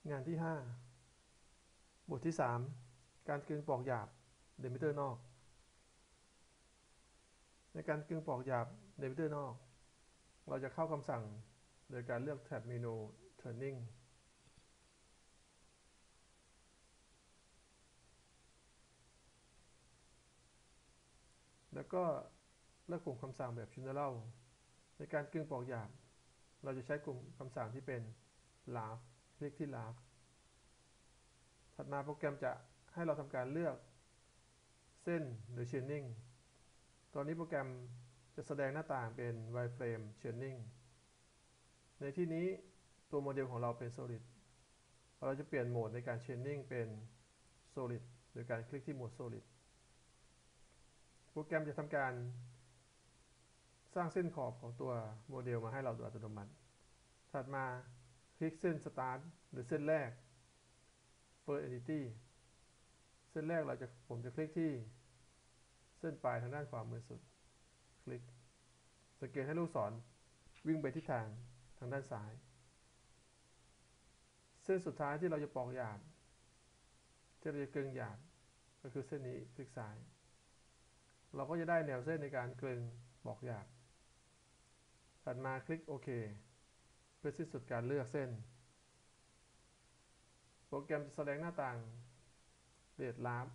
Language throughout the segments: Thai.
งานที่ 5 บทที่ 3 การกึงปอกหยาบเดมิเตอร์นอกในการกึงปอกหยาบเดมิเตอร์นอกเราจะเข้าคำสั่งโดยการเลือกแท็บเมนู Turning แล้วก็เลือกกลุ่มคำสั่งแบบ General ในการกึงปอกหยาบเราจะใช้กลุ่มคำสั่งที่เป็น Laugh คลิกที่ Laugh ถัดมาโปรแกรมจะให้เราทำการเลือกเส้นหรือ Chaining ตอนนี้โปรแกรมจะแสดงหน้าต่างเป็น Wireframe Chaining ในที่นี้ตัวโมเดลของเราเป็น Solid เราจะเปลี่ยนโหมดในการ Chaining เป็น Solid โดยการคลิกที่โหมด Solid โปรแกรมจะทำการสร้างเส้นขอบของตัวโมเดลมาให้เราโดยอัตโนมัติถัดมาคลิกเส้น Start หรือเส้นแรก First Entity เส้นแรกผมจะคลิกที่เส้นปลายทางด้านขวามือสุดคลิกสังเกตให้ลูกศรวิ่งไปทิศทางด้านซ้ายเส้นสุดท้ายที่เราจะปอกหยาบที่เราจะกลึงหยาบก็คือเส้นนี้คลิกซ้ายเราก็จะได้แนวเส้นในการกลึงปอกหยาบถัดมาคลิกโอเคเพื่อสิ้นสุดการเลือกเส้นโปรแกรมจะแสดงหน้าต่าง Red Laugh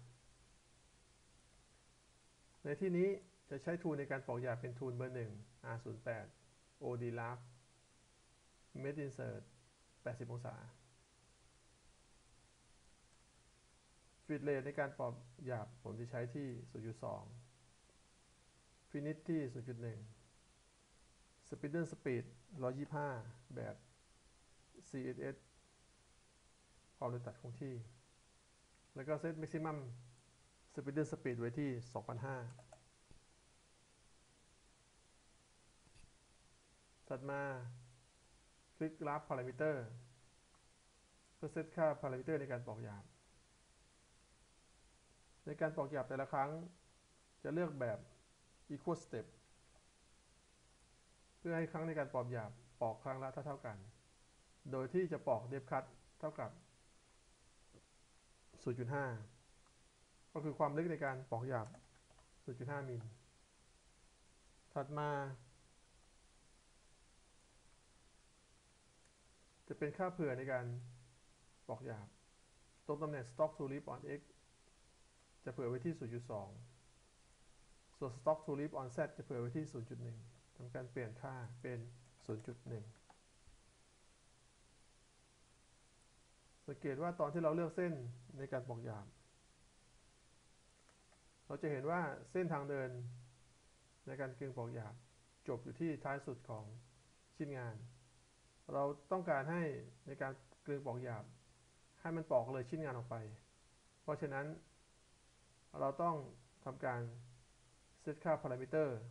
ในที่นี้จะใช้ทูลในการปอกหยาบเป็นทูลเบอร์ 1 R08 OD Laugh Mid Insert 80 องศาฟิตเรทในการปอกหยาบผมจะใช้ที่ 0.2 ฟินิชที่ 0.1 Spindle Speed 125 แบบ CSS ความเร็วตัดคงที่แล้วก็เซต Maximum Spindle Speed ไว้ที่ 2,500 ถัดมาคลิก Graph Parameter เพื่อเซตค่า Parameter ในการปอกหยาบในการปอกหยาบแต่ละครั้งจะเลือกแบบ Equal Step เพื่อให้ครั้งในการปอกหยาบปอกครั้งละเท่ากันโดยที่จะปอก Depth Cut เท่ากับ 0.5 ก็คือความลึกในการปอกหยาบ 0.5 มิลถัดมาจะเป็นค่าเผื่อในการปอกหยาบตรงตำแหน่ง Stock to Leaf on X จะเผื่อไว้ที่ 0.2 ส่วน Stock to Leaf on Z จะเผื่อไว้ที่ 0.1 ทำการเปลี่ยนค่าเป็น 0.1 สังเกตว่าตอนที่เราเลือกเส้นในการปอกหยาบเราจะเห็นว่าเส้นทางเดินในการกึงปอกหยาบจบอยู่ที่ท้ายสุดของชิ้นงานเราต้องการให้ในการกึงปอกหยาบให้มันปอกเลยชิ้นงานออกไปเพราะฉะนั้นเราต้องทำการเซตค่าพารามิเตอร์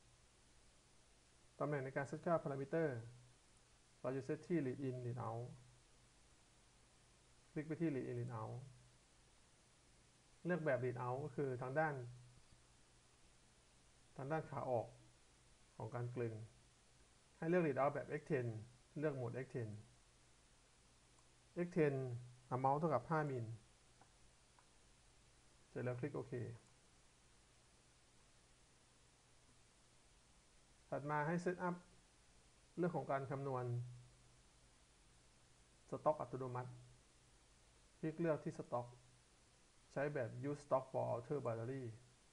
ตำแหน่งในการเซตค่าพารามิเตอร์เราจะเซตที่ lead in lead out คลิกไปที่ lead in lead out เลือกแบบ lead out ก็คือทางด้านขาออกของการกลึงให้เลือก lead out แบบ X10 เลือกโหมด X10 X10 amount เท่ากับ 5 มิลเสร็จแล้วคลิกโอเคถัดมาให้เซตอัพเรื่องของการคำนวณสต็อกอัตโนมัติคลิกเลือกที่สต็อกใช้แบบ use stock for outer boundary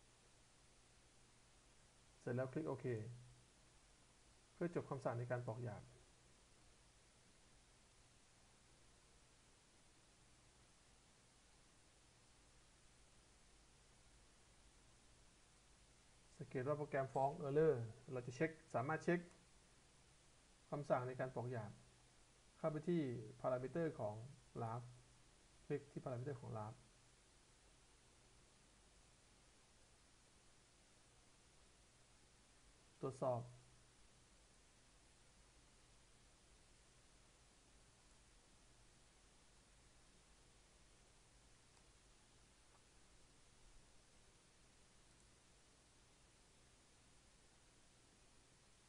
เสร็จแล้วคลิกโอเคเพื่อจบคำสั่งในการปอกหยาบสังเกตว่าโปรแกรมฟ้อง Error เราจะสามารถเช็คคำสั่งในการปอกหยาบเข้าไปที่ Parameter ของ Laugh คลิกที่ Parameter ของ Laugh ตรวจสอบ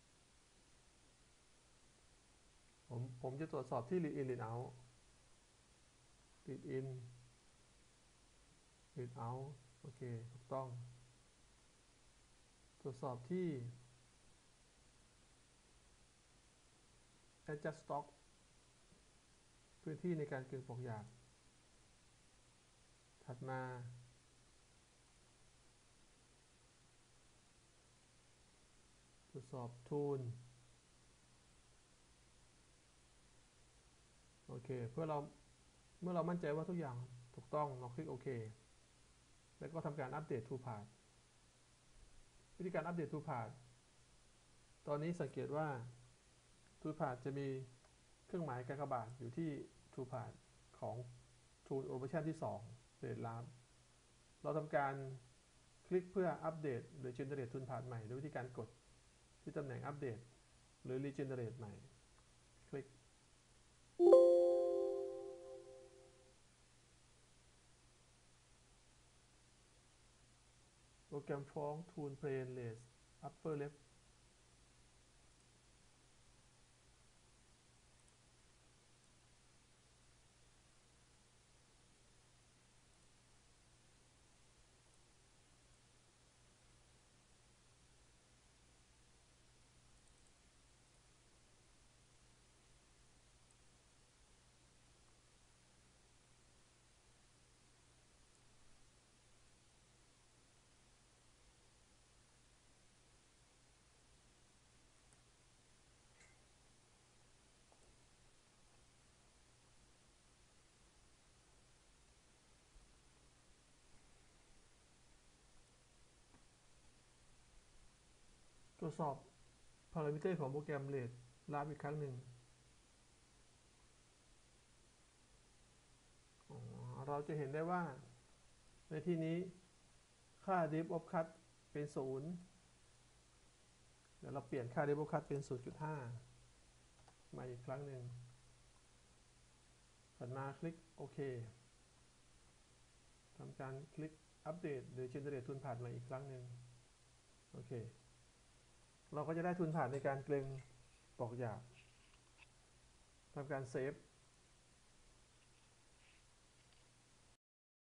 ผมจะตรวจสอบที่ Lead in Lead out read in read out โอเคถูกต้องตรวจสอบที่ adjust stock พื้นที่ในการกึ่งปอกหยาบถัดมาตรวจสอบ tool โอเคเมื่อเรามั่นใจว่าทุกอย่างถูกต้องเราคลิกโอเคแล้วก็ทำการอัปเดต toolpath วิธีการอัปเดต toolpath ตอนนี้สังเกตว่า toolpath จะมีเครื่องหมายกากบาทอยู่ที่ toolpath ของ tool operation ที่2 Red Lab เราทำการคลิกเพื่ออัปเดตหรือ generate toolpath ใหม่โดยวิธีการกดที่ตำแหน่งอัปเดตหรือ regenerate ใหม่คลิกโปรแกรมฟ้อง tool plane raise upper left ตรวจสอบ parameter ของโปรแกรม Red Lab อีกครั้งหนึ่งเราจะเห็นได้ว่าในที่นี้ค่า depth of cut เป็น0เดี๋ยวเราเปลี่ยนค่า depth of cut เป็น 0.5 มาอีกครั้งหนึ่งถัดมาคลิกโอเคทำการคลิกอัปเดตหรือ generate toolpath มาอีกครั้งหนึ่งโอเคเราก็จะได้ toolpath ในการกลึงปอกหยาบทำการเซฟ